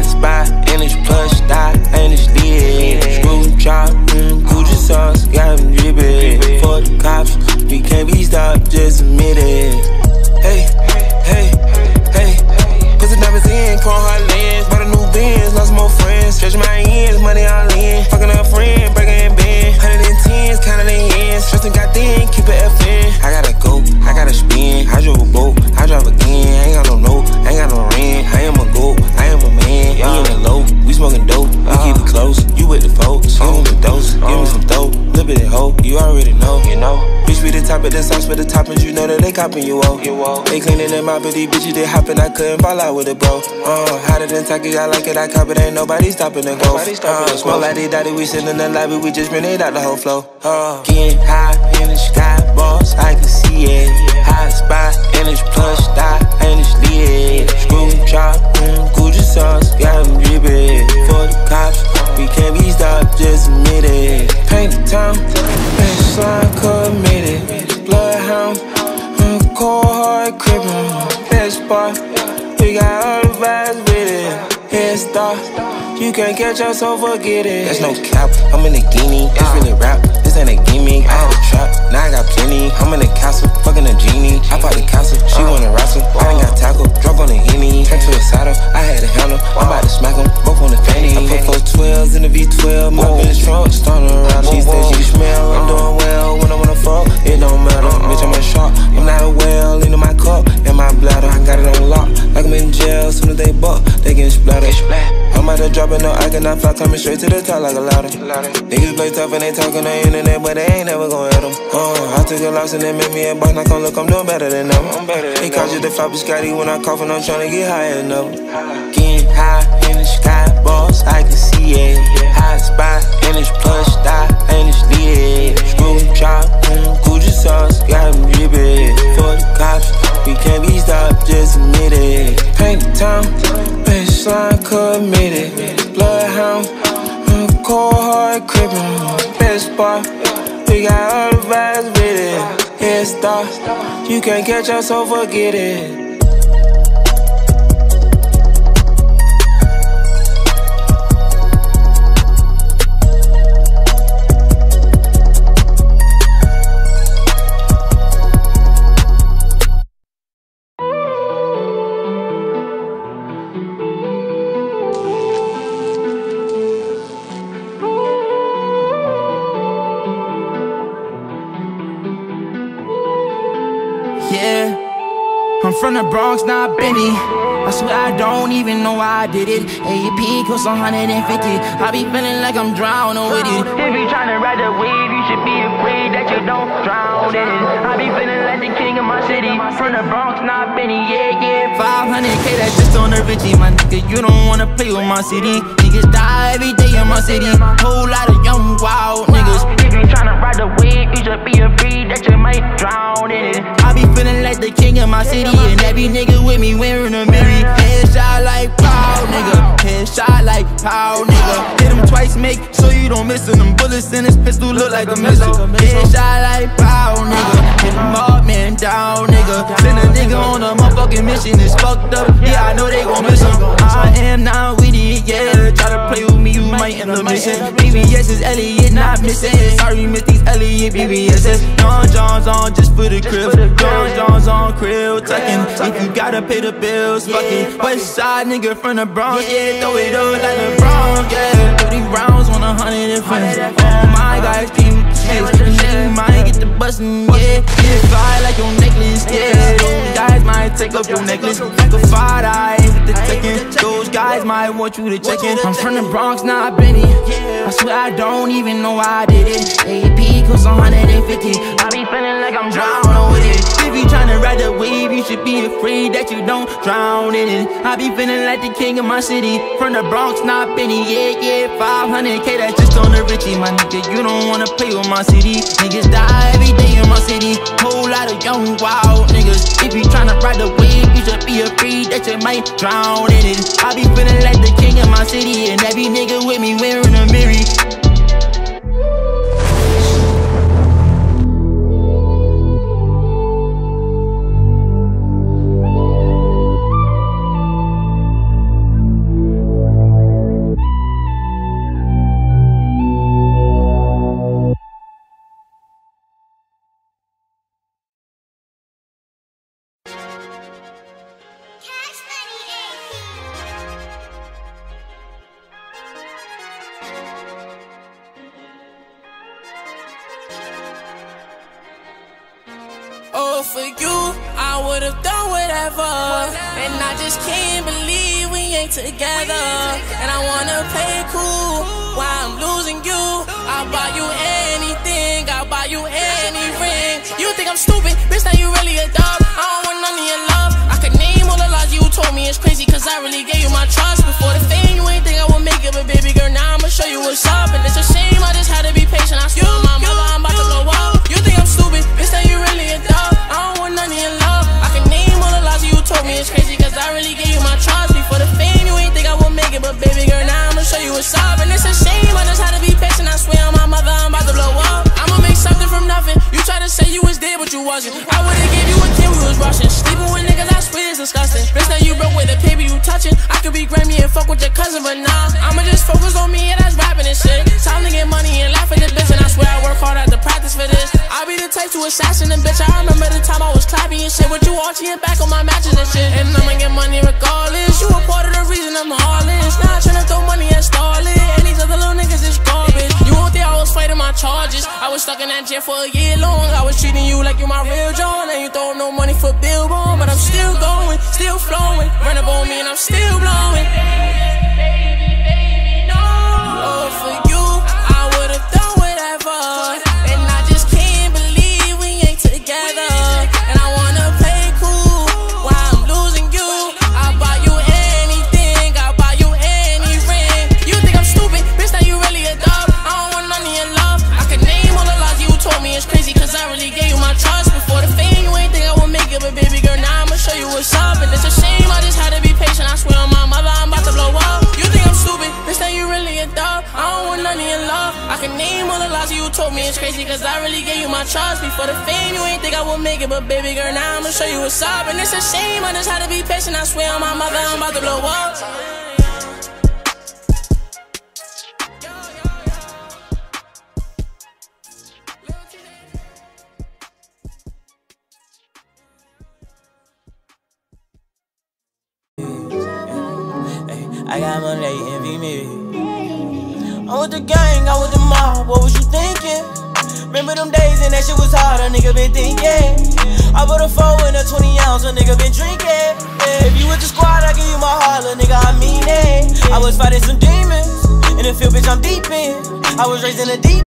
spot, and it's plush thigh, and it's lit. Screw chop, Gucci sauce, got them drippin'. For the cops, we can't be stopped, just admit it. Hey, hey, hey. Put the diamonds in, chrome hard lens. Bought a new Benz, lost more friends. Stretch my ends, money all in. Fucking a friend, breaking in bend. 110s, counting in ends. Trustin' got thin, keep it FN. I gotta go, I gotta spin. I drove a boat, I drive again. I ain't got no note, I ain't got no rent. I am a goat, I am a man. We in the low, we smoking dope. We keep it close, you with the folks. Give me the dose, give me some dope. Little bit of hope, you already know, you know. Bitch, be the top of the sauce for the toppings, you know that they copping you off. They cleaning them out, but these bitches they hopping, I couldn't fall out with it, bro. Hotter than Taki, I like it, I cop it, ain't nobody stopping the go. Smoke like they daddy, we sitting in the lobby, we just rented out the whole flow. Getting high in the sky, boss, I can see it. Hot spot, and it's plush thigh, and it's lit. Screw chop, Gucci sauce, got them drippin'. For the cops, we can't be stopped, just admit it. Paint the town, baseline committed. Bloodhound, cold hard crippin'. Best spot, we got all the vibes with it. Head start, you can't catch us, so forget it. There's no cap, I'm in a guinea. It's really rap, this ain't a gimmick. I had a trap, now I got plenty. I'm in the castle, fucking a genie. I bought the castle, she wanna wrestle. I done got tackle, drop on the Henny. Turned to a saddle, I had a handle. I'm about to smack them, both on the fanny. I put 412s in the V12, my bitch trunk, starting around. She said she smell, I'm doing well. When I wanna fuck, it don't matter. Bitch, I'm a shark, I'm not a whale. Into my cup, and my bladder, I got it on lock. Like I'm in jail, soon as they buck, they get splattered. I'm about to drop it, no, I cannot fly, coming straight to the top like a ladder. Niggas play tough and they talk on the internet, but they ain't never gon' hit them. I took a loss and they made me a boss, now come look, I'm doing better than them. They called you the flop Scotty when I cough and I'm tryna get higher than ever. Getting high in the sky, boss, I can see it. Hot spot, and it's plush thigh, and it's lit. Screw chop, Gucci sauce, got them drippin'. For the cops, we can't be stopped, just admit it. Paint the town, baseline committed. Bloodhound, cold hard crippin'. Best spot, we got all the vibes with it. Head start, you can't catch us, so forget it. I'm from the Bronx, not Benny. I swear I don't even know why I did it. AP cost 150. I be feeling like I'm drowning with it. If you tryna ride the wave, you should be afraid that you don't drown in it. I be feeling like the king of my city. From the Bronx, not Benny, yeah, yeah. 500K, that's just on the Richie, my nigga. You don't wanna play with my city. Niggas die every day in my city. Whole lot of young, wild niggas. If you tryna ride the wave, you should be afraid that you might drown in it. I be feeling like the king of my city. And every nigga with me wearing a mirror. Headshot like pow, nigga. Headshot like pow, nigga. Hit him twice, make sure you don't miss him. Them bullets in his pistol look like a missile. Headshot like pow, nigga. Hit him up, man, down, nigga. Send a nigga on a motherfucking mission. It's fucked up, yeah, I know they gon' miss him. I am not with it, yeah. Try to play with me, you might end up missing. BBS is Elliot, not missing. Sorry, miss these Elliot BBS's. John John's on just for the crib. John John's on krill tucking. If you gotta pay the bills, fuck it. West side nigga from the Bronx, yeah. Throw it up like the Bronx, yeah. 30 rounds on 100 friends. Oh my guys, keep you might get the bustin', yeah. Get fly like your necklace, yeah. Those guys might take up your necklace. Like a 5-eye with the taking. Those guys might want you to check in. I'm from the Bronx, not Benny. I swear I don't even know why I did it. AP cost 150. I be feeling like I'm drowning with it. If you tryna ride the wave, you should be afraid that you don't drown in it. I be feeling like the king of my city. From the Bronx, not Benny, yeah, yeah. 500K, that's just on the Richie, my nigga. You don't wanna play with my city. Niggas die every day in my city. Whole lot of young, wild niggas. If you tryna ride the wave, you should be afraid that you might drown in it. I be feeling like the king of my city. And every nigga with me wearing a mirror. Oh, for you, I would've done whatever. And I just can't believe we ain't together. And I wanna play cool while I'm losing you. I'll buy you anything, I'll buy you any ring. You think I'm stupid, bitch, now you really a dub. I don't want none of your love. I could name all the lies you told me, it's crazy, cause I really gave you my trust. Before the fame, you ain't think I would make it, but baby girl, now I'ma show you what's up. And it's a shame, I just had to be patient. I swear on my mother, I'm about to blow up. You think I'm stupid, bitch, now you really a dub. I don't want none of your love. I can name all the lies you told me, it's crazy, cause I really gave you my trust. Before the fame, you ain't think I would make it, but baby girl, now I'ma show you what's up. And it's a shame, I just had to be patient. I swear on my mother, I'm about to blow up. I'ma make something from nothing. You try to say you was there, but you wasn't. I would've gave you a 10, we was rushing. Sleeping with niggas, I swear it's disgusting. Bitch, now you broke with the paper you touching. I could be Grammy and fuck with your cousin, but nah, I'ma just focus on me, and that's rapping and shit. Time to get money and laugh at this bitch, and I swear I work hard at the practice for this. I'll be the type to assassin and bitch. I remember the time I was clapping and shit with you arching back on my matches and shit. And I'ma get money regardless. You a part of the reason I'm heartless. Now I tryna throw money at Starlet, and these other little niggas is garbage. You won't think I was fighting my charges. I was stuck in that jail for a year long. I was treating you like you my real John, and you throw no money for billboard, but I'm still going, still flowing. Run up on me and I'm still blowing. Oh, for you, I would've done whatever. And I just can't believe we ain't together. And I wanna play cool while I'm losing you. I'll buy you anything, I'll buy you any ring. You think I'm stupid, bitch, now you really a dub. I don't want none of your love. I can name all the lies you told me, it's crazy, cause I really gave you my trust. Before the fame, you ain't think I would make it, but baby girl, now I'ma show you what's up. And it's a shame, I just had to be patient. I swear on my mother, I'm about to blow up. You think I'm stupid, bitch, now you really a dub. I don't want none of your love. I can name all the lies you told me, it's crazy, cause I really gave you my trust. Before the fame, you ain't think I would make it, but baby girl, now I'ma show you what's up. And it's a shame, I just had to be patient. I swear on my mother, I'm about to blow up. I got money, they envy me. I'm with the gang, I'm with the mob, what was you thinking? Remember them days and that shit was hard, a nigga been thinking. I put a 4 in a 20 ounce, a nigga been drinking. If you with the squad, I give you my heart, little nigga, I mean it. I was fighting some demons, in the field, bitch, I'm deep in. I was raised in the deep